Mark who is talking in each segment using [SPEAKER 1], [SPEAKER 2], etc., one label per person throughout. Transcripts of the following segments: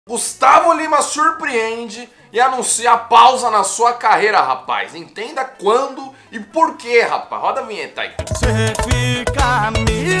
[SPEAKER 1] Gustavo Lima surpreende e anuncia a pausa na sua carreira, rapaz. Entenda quando e por quê, rapaz. Roda a vinheta aí.
[SPEAKER 2] Cê fica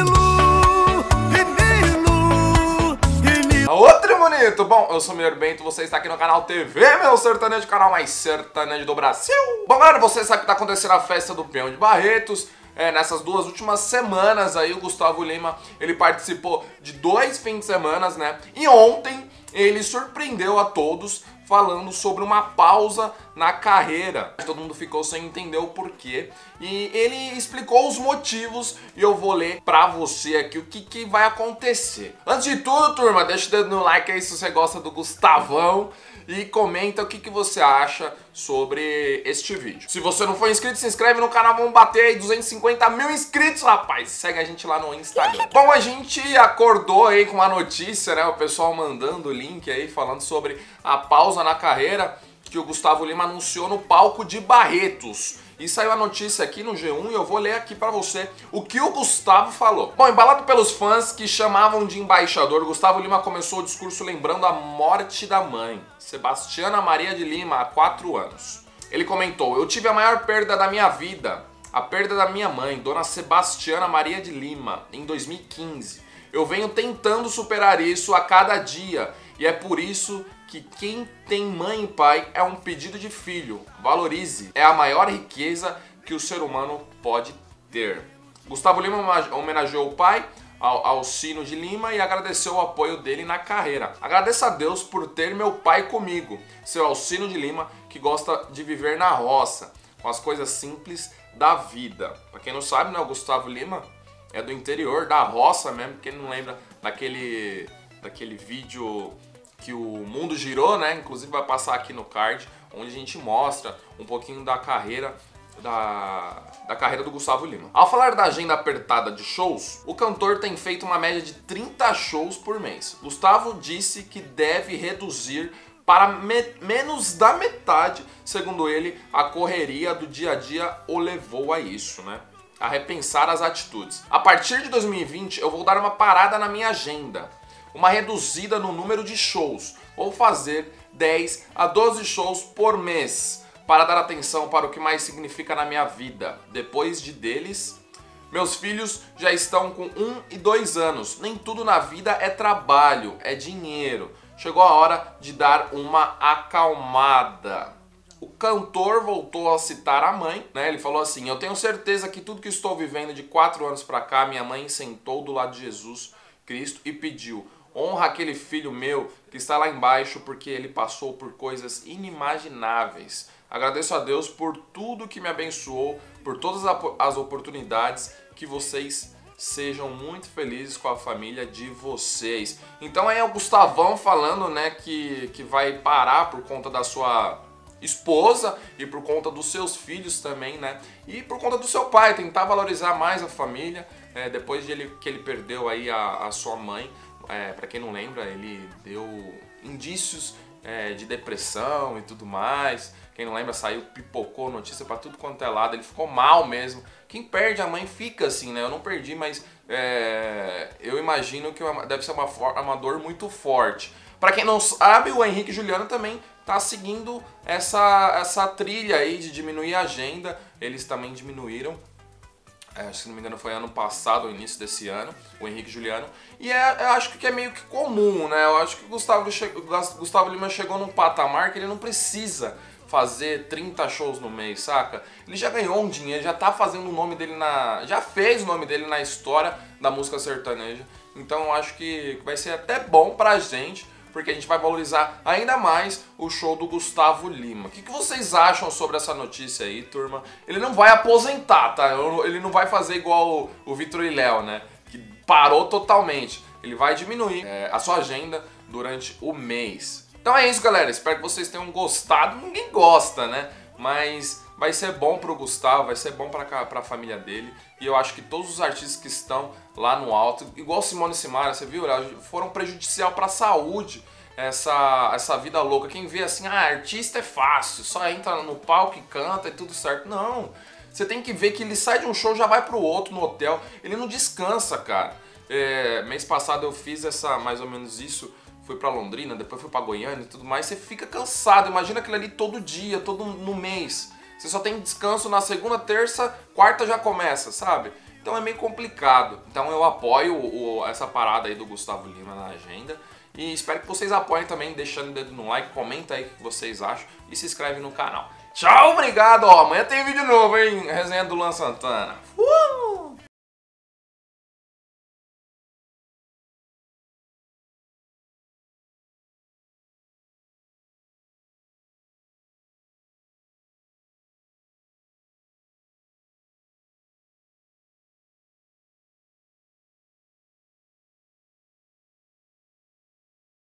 [SPEAKER 1] Outro bonito. Bom, eu sou o Miller Bento, você está aqui no canal TV, meu sertanejo, canal mais sertanejo do Brasil. Bom, galera, você sabe que tá acontecendo a festa do Peão de Barretos. Nessas duas últimas semanas aí, o Gustavo Lima, ele participou de 2 fins de semana, né? E ontem ele surpreendeu a todos falando sobre uma pausa na carreira. Todo mundo ficou sem entender o porquê. E ele explicou os motivos e eu vou ler pra você aqui o que vai acontecer. Antes de tudo, turma, deixa o dedo no like aí se você gosta do Gustavão. E comenta o que você acha sobre este vídeo. Se você não for inscrito, se inscreve no canal. Vamos bater aí 250 mil inscritos, rapaz. Segue a gente lá no Instagram. Bom, a gente acordou aí com uma notícia, né? O pessoal mandando o link aí, falando sobre a pausa na carreira que o Gustavo Lima anunciou no palco de Barretos. E saiu a notícia aqui no G1 e eu vou ler aqui pra você o que o Gustavo falou. Bom, embalado pelos fãs que chamavam de embaixador, Gustavo Lima começou o discurso lembrando a morte da mãe, Sebastiana Maria de Lima, há 4 anos. Ele comentou: "Eu tive a maior perda da minha vida, a perda da minha mãe, Dona Sebastiana Maria de Lima, em 2015. Eu venho tentando superar isso a cada dia e é por isso que quem tem mãe e pai é um pedido de filho. Valorize. É a maior riqueza que o ser humano pode ter." Gustavo Lima homenageou o pai, Alcino de Lima, e agradeceu o apoio dele na carreira. "Agradeço a Deus por ter meu pai comigo, seu Alcino de Lima, que gosta de viver na roça, com as coisas simples da vida." Pra quem não sabe, né, o Gustavo Lima é do interior, da roça mesmo. Quem não lembra daquele vídeo que o mundo girou, né? Inclusive vai passar aqui no card, onde a gente mostra um pouquinho da carreira da carreira do Gustavo Lima. Ao falar da agenda apertada de shows, o cantor tem feito uma média de 30 shows por mês. Gustavo disse que deve reduzir para menos da metade. Segundo ele, a correria do dia a dia o levou a isso, né? A repensar as atitudes. "A partir de 2020, eu vou dar uma parada na minha agenda. Uma reduzida no número de shows. Vou fazer 10 a 12 shows por mês para dar atenção para o que mais significa na minha vida. Depois deles, meus filhos já estão com 1 e 2 anos. Nem tudo na vida é trabalho, é dinheiro. Chegou a hora de dar uma acalmada." O cantor voltou a citar a mãe, né? Ele falou assim: "Eu tenho certeza que tudo que estou vivendo de 4 anos para cá, minha mãe sentou do lado de Jesus Cristo e pediu: honra aquele filho meu que está lá embaixo, porque ele passou por coisas inimagináveis. Agradeço a Deus por tudo que me abençoou, por todas as oportunidades, que vocês sejam muito felizes com a família de vocês." Então aí é o Gustavão falando, né, que vai parar por conta da sua esposa e por conta dos seus filhos também, né? E por conta do seu pai, tentar valorizar mais a família, depois que ele perdeu aí a sua mãe. Pra quem não lembra, ele deu indícios de depressão e tudo mais. Quem não lembra, pipocou notícia pra tudo quanto é lado. Ele ficou mal mesmo. Quem perde a mãe fica assim, né? Eu não perdi, mas eu imagino que deve ser uma dor muito forte. Pra quem não sabe, o Henrique e Juliano também tá seguindo essa trilha aí de diminuir a agenda. Eles também diminuíram. Se não me engano foi ano passado, o início desse ano, o Henrique e Juliano. E eu acho que é meio que comum, né? Eu acho que o Gustavo Lima chegou num patamar que ele não precisa fazer 30 shows no mês, saca? Ele já ganhou um dinheiro, já tá fazendo o nome dele já fez o nome dele na história da música sertaneja. Então eu acho que vai ser até bom pra gente, porque a gente vai valorizar ainda mais o show do Gustavo Lima. O que vocês acham sobre essa notícia aí, turma? Ele não vai aposentar, tá? Ele não vai fazer igual o Vitor e Léo, né? Que parou totalmente. Ele vai diminuir a sua agenda durante o mês. Então é isso, galera. Espero que vocês tenham gostado. Ninguém gosta, né? Mas vai ser bom pro Gustavo, vai ser bom pra família dele. E eu acho que todos os artistas que estão lá no alto, igual Simone e Simaria, você viu? Foram prejudicial pra saúde, essa vida louca. Quem vê assim, artista é fácil, só entra no palco e canta e tudo certo. Não, você tem que ver que ele sai de um show, já vai pro outro no hotel. Ele não descansa, cara. Mês passado eu fiz mais ou menos isso. fui pra Londrina, depois fui pra Goiânia e tudo mais, você fica cansado. Imagina aquilo ali todo dia, todo no mês. Você só tem descanso na segunda, terça, quarta já começa, sabe? Então é meio complicado. Então eu apoio essa parada aí do Gustavo Lima na agenda. E espero que vocês apoiem também, deixando o dedo no like, comenta aí o que vocês acham e se inscreve no canal. Tchau, obrigado, ó. Amanhã tem vídeo novo, hein? Resenha do Luan Santana.